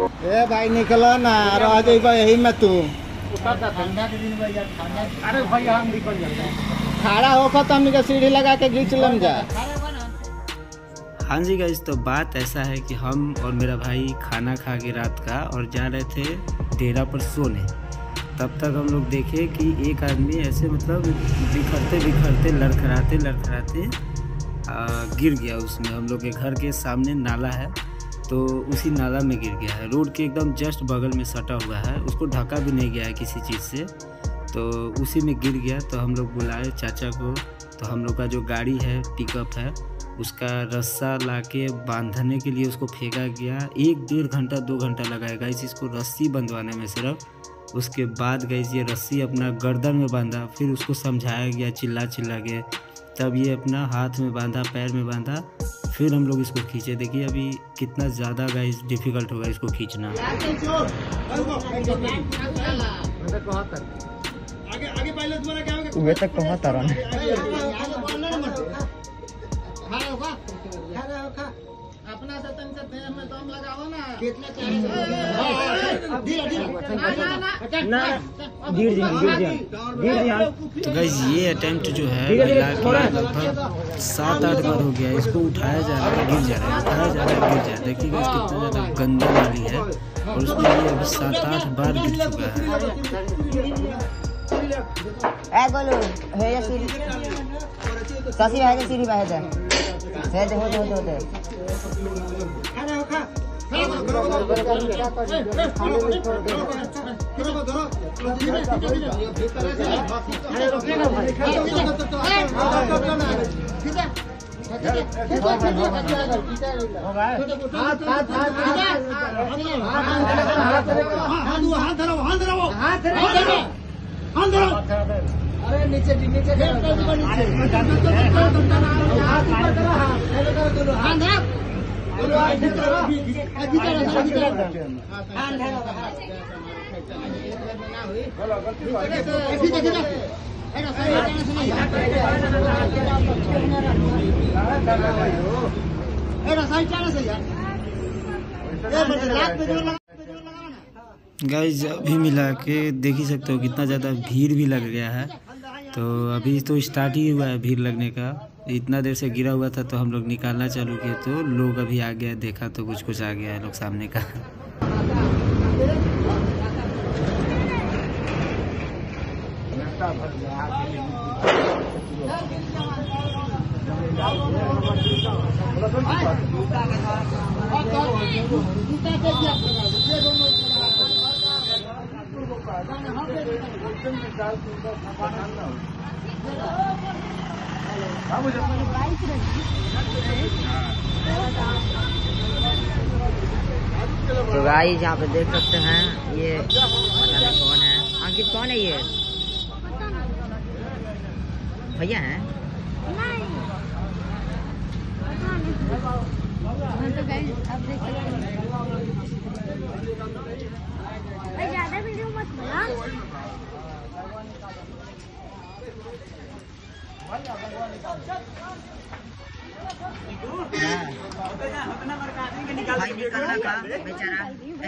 ए भाई निकलो ना, रह जाइबा यही में तू। अरे भैया हम निकल जाते हैं। खड़ा होकर तो हमने सीढ़ी लगा के घींच लम जा। हाँ जी गाइस, तो बात ऐसा है कि हम और मेरा भाई खाना खा के रात का और जा रहे थे डेरा पर सोने। तब तक हम लोग देखे कि एक आदमी ऐसे मतलब बिखरते बिखरते लड़खड़ाते गिर गया। उसमें हम लोग के घर के सामने नाला है, तो उसी नाला में गिर गया है। रोड के एकदम जस्ट बगल में सटा हुआ है, उसको ढका भी नहीं गया है किसी चीज़ से, तो उसी में गिर गया। तो हम लोग बुलाए चाचा को, तो हम लोग का जो गाड़ी है पिकअप है उसका रस्सा लाके बांधने के लिए उसको फेंका गया। 1-1.5 घंटा 2 घंटा लगाएगा इसको रस्सी बंधवाने में सिर्फ। उसके बाद गैस ये रस्सी अपना गर्दन में बांधा, फिर उसको समझाया गया चिल्ला के, तब ये अपना हाथ में बांधा, पैर में बांधा, फिर हम लोग इसको खींचे। देखिए अभी कितना ज़्यादा गाइस डिफ़िकल्ट होगा इसको खींचना। तक कहाँ तरह अपना से देह में दम लगाओ ना। कितना तो गाइस ये अटेम्प्ट जो है मिला के लगभग 7-8 बार हो गया। इसको उठाया जा रहा है, गिर जा रहा है, उठाया जा रहा है, गिर जा रहा है। देखिए गाइस कितना ज़्यादा गंदा नाली है और उसमें ये अभी 7-8 बार गिर चुका है। बोलो है या सीरी सासी है या सीरी बाहर है हो अरे नीचे गाइस अभी मिला के देख ही सकते हो कितना ज़्यादा भीड़ भी लग गया है। तो अभी तो स्टार्ट ही हुआ है भीड़ लगने का। इतना देर से गिरा हुआ था तो हम लोग निकालना चालू किए तो लोग अभी आ गया, देखा तो कुछ आ गया है लोग सामने का। तो गाइस यहाँ पे देख सकते हैं ये पता नहीं कौन है। अंकित कौन है ये? भैया हैं? ज्यादा वीडियो मत बना। भाई निकलना था बेचारा,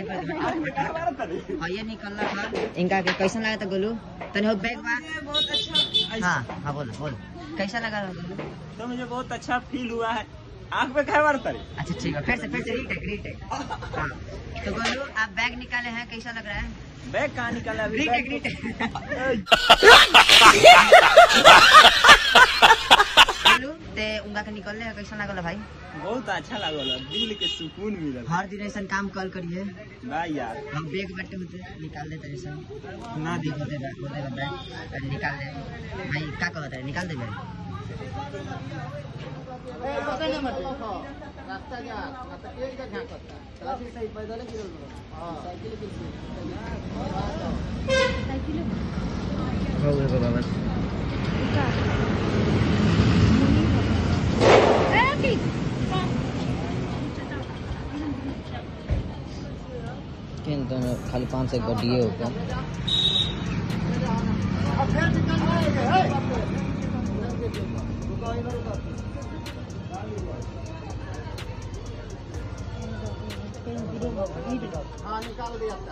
ये निकलना था इनका। कैसा लगा था गोलू? तने हो बैग बा? बहुत अच्छा। हाँ बोल कैसा लगा गोलू? तो मुझे बहुत अच्छा फील हुआ है। आँख पे क्या मारता है? अच्छा ठीक है, फिर से रीटेक। हाँ तो गोलू आप बैग निकाले हैं, कैसा लग रहा है? बैग कहाँ निकाला? रीटेक। उनका के निकल है, कैसा लगल भाई? बहुत अच्छा लगल, दिल के सुकून मिलल। हर दिन ऐसा काम कल करिए भाई यार। हम बैग बटे निकाल देते ऐसा ना देखो दे बैग निकाल दे भाई। क्या कहता है निकाल दे बैग। खाली 5 से गड्डिए होगा। हाँ निकाल दिया था।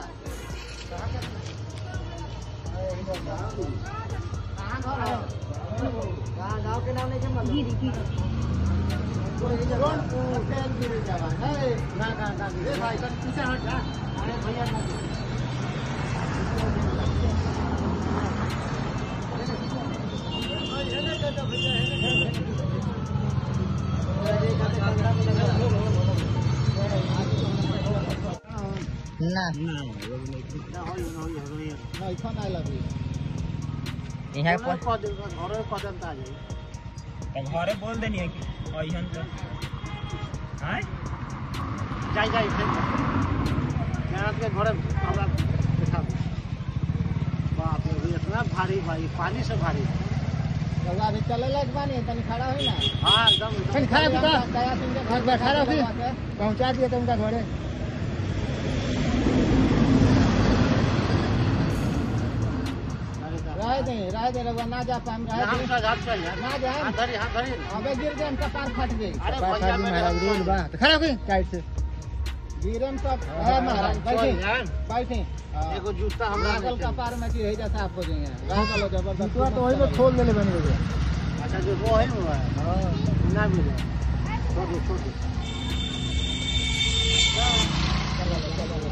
कहाँ गाँव के नाम नहीं है भाई पीछे हट जा। भैया ना यहाँ पर घरे बोल देनी है कि अइहन तो हैं जाई जाई के घरे हमरा देखा बाप रे इतना भारी भाई पानी से भारी अभी चले लायक पानी तनी खड़ा हुई ना। हाँ एकदम खड़ा भी दया सिंह के घर बैठा रहो फिर पहुंचा दिए तुमका घरे रह दे रघुआ ना जा पाएम रह दे ना जाए अबे गिर गए इनका पार फट गई। अरे भैया महाराज रोड बा खड़ा हो गई टाइट से गिरम सब है महाराज बैठे एगो जूता हमरा लागल कपार में की है जैसा आप हो जाएंगे रह चलो जबरदस्त तो वही में खोल देले बन गए। अच्छा जो वो है हां ना मिले छोड़